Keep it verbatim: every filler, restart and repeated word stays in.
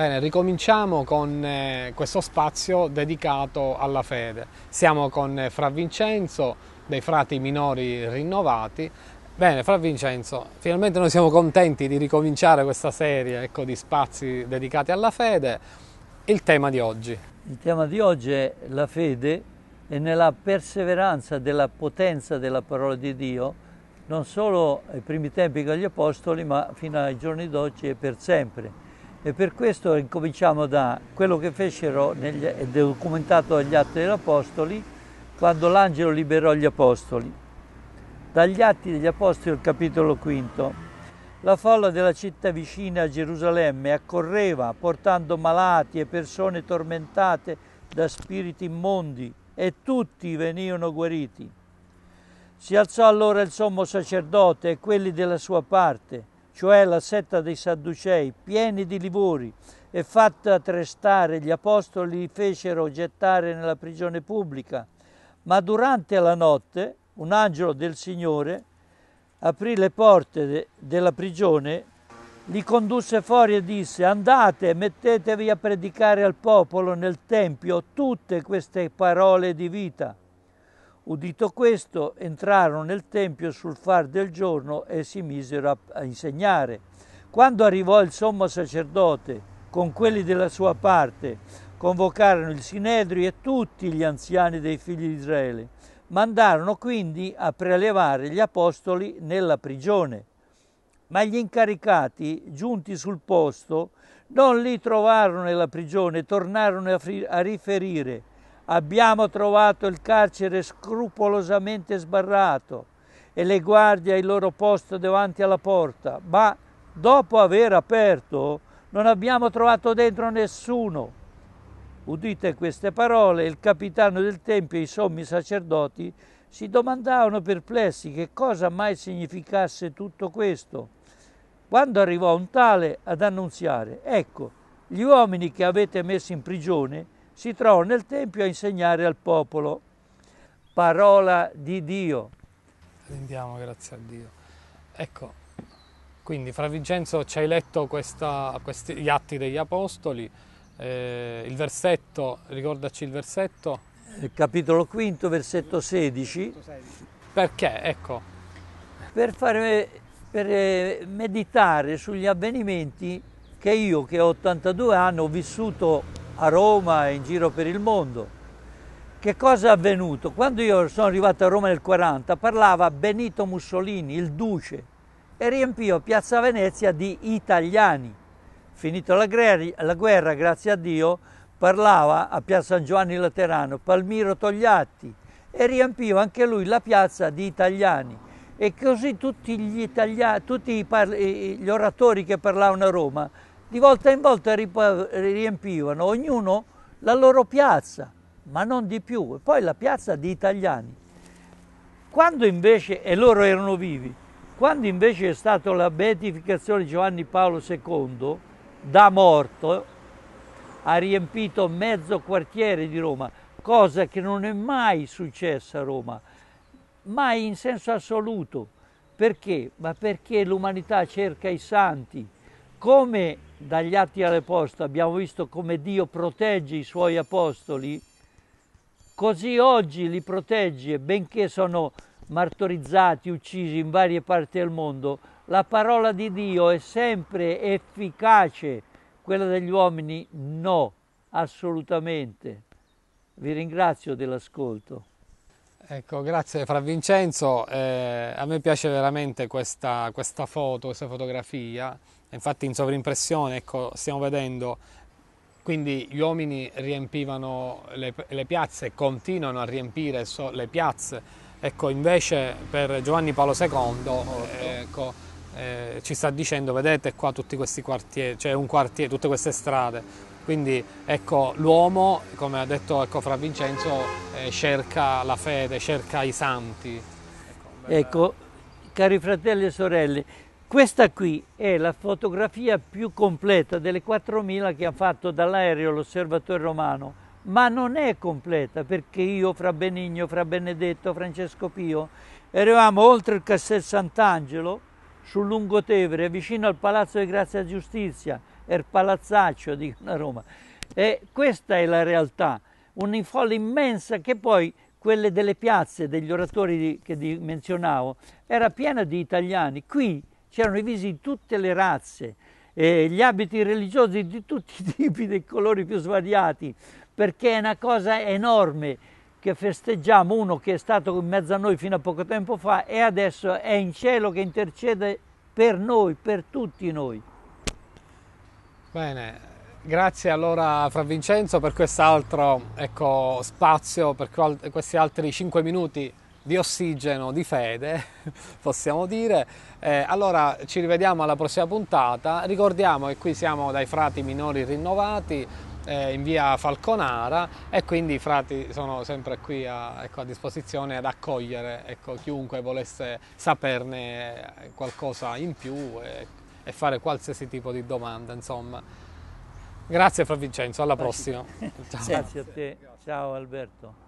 Bene, ricominciamo con eh, questo spazio dedicato alla fede. Siamo con eh, Fra Vincenzo, dei Frati Minori Rinnovati. Bene, Fra Vincenzo, finalmente noi siamo contenti di ricominciare questa serie, ecco, di spazi dedicati alla fede. Il tema di oggi. Il tema di oggi è la fede e nella perseveranza della potenza della parola di Dio, non solo ai primi tempi con gli Apostoli, ma fino ai giorni d'oggi e per sempre. E per questo incominciamo da quello che fecero, negli, è documentato dagli Atti degli Apostoli, quando l'angelo liberò gli Apostoli. Dagli Atti degli Apostoli, capitolo quinto. La folla della città vicina a Gerusalemme accorreva portando malati e persone tormentate da spiriti immondi, e tutti venivano guariti. Si alzò allora il sommo sacerdote e quelli della sua parte, cioè la setta dei Sadducei, pieni di livori, e fatta trestare gli apostoli li fecero gettare nella prigione pubblica. Ma durante la notte un angelo del Signore aprì le porte de- della prigione, li condusse fuori e disse: andate e mettetevi a predicare al popolo nel Tempio tutte queste parole di vita. Udito questo, entrarono nel Tempio sul far del giorno e si misero a, a insegnare. Quando arrivò il sommo sacerdote con quelli della sua parte, convocarono il Sinedrio e tutti gli anziani dei figli di Israele. Mandarono quindi a prelevare gli apostoli nella prigione. Ma gli incaricati, giunti sul posto, non li trovarono nella prigione, tornarono a, a riferire: abbiamo trovato il carcere scrupolosamente sbarrato e le guardie al loro posto davanti alla porta, ma dopo aver aperto non abbiamo trovato dentro nessuno. Udite queste parole, il capitano del Tempio e i sommi sacerdoti si domandavano perplessi che cosa mai significasse tutto questo. Quando arrivò un tale ad annunziare: ecco, gli uomini che avete messo in prigione si trovano nel Tempio a insegnare al popolo. Parola di Dio. Rendiamo grazie a Dio. Ecco, quindi Fra Vincenzo ci hai letto questa, questi, gli Atti degli Apostoli, eh, il versetto, ricordaci il versetto. Il capitolo quinto, versetto sedici. Perché? Ecco. Per, fare, per meditare sugli avvenimenti che io, che ho ottantadue anni, ho vissuto a Roma e in giro per il mondo. Che cosa è avvenuto? Quando io sono arrivato a Roma nel quaranta, parlava Benito Mussolini, il duce, e riempiva Piazza Venezia di italiani. Finito la guerra, la guerra, grazie a Dio, parlava a Piazza San Giovanni Laterano Palmiro Togliatti e riempiva anche lui la piazza di italiani. E così tutti gli, italiani, tutti gli oratori che parlavano a Roma di volta in volta riempivano ognuno la loro piazza, ma non di più, e poi la piazza di italiani. Quando invece, e loro erano vivi, quando invece è stata la beatificazione di Giovanni Paolo secondo, da morto, ha riempito mezzo quartiere di Roma, cosa che non è mai successa a Roma, mai in senso assoluto. Perché? Ma perché l'umanità cerca i santi. Come dagli Atti alle Apostoli abbiamo visto come Dio protegge i suoi apostoli, così oggi li protegge, benché sono martorizzati, uccisi in varie parti del mondo. La parola di Dio è sempre efficace, quella degli uomini no, assolutamente. Vi ringrazio dell'ascolto. Ecco, grazie Fra Vincenzo, eh, a me piace veramente questa, questa foto, questa fotografia. Infatti in sovrimpressione, ecco, stiamo vedendo, quindi gli uomini riempivano le, le piazze e continuano a riempire so, le piazze. Ecco, invece per Giovanni Paolo secondo eh, ecco, eh, ci sta dicendo: vedete qua tutti questi quartieri, cioè un quartiere, tutte queste strade. Quindi ecco, l'uomo, come ha detto ecco, Fra Vincenzo, eh, cerca la fede, cerca i santi. Ecco, bella... ecco, cari fratelli e sorelle, questa qui è la fotografia più completa delle quattromila che ha fatto dall'aereo l'Osservatore Romano, ma non è completa perché io, Fra Benigno, Fra Benedetto, Francesco Pio, eravamo oltre il Castel Sant'Angelo, sul Lungotevere, vicino al Palazzo di Grazia e Giustizia, è il palazzaccio, dicono a Roma. E questa è la realtà, un'infolla immensa che poi quelle delle piazze, degli oratori di, che di, menzionavo, era piena di italiani. Qui c'erano i visi di tutte le razze, eh, gli abiti religiosi di tutti i tipi, dei colori più svariati, perché è una cosa enorme che festeggiamo, uno che è stato in mezzo a noi fino a poco tempo fa e adesso è in cielo che intercede per noi, per tutti noi. Bene, grazie allora Fra Vincenzo per quest'altro, ecco, spazio, per questi altri cinque minuti di ossigeno, di fede, possiamo dire. Eh, allora ci rivediamo alla prossima puntata. Ricordiamo che qui siamo dai Frati Minori Rinnovati, eh, in via Falconara, e quindi i frati sono sempre qui a, ecco, a disposizione ad accogliere, ecco, chiunque volesse saperne qualcosa in più e, e fare qualsiasi tipo di domanda, insomma. Grazie Fra Vincenzo, alla prossima. Ciao. Grazie a te, ciao Alberto.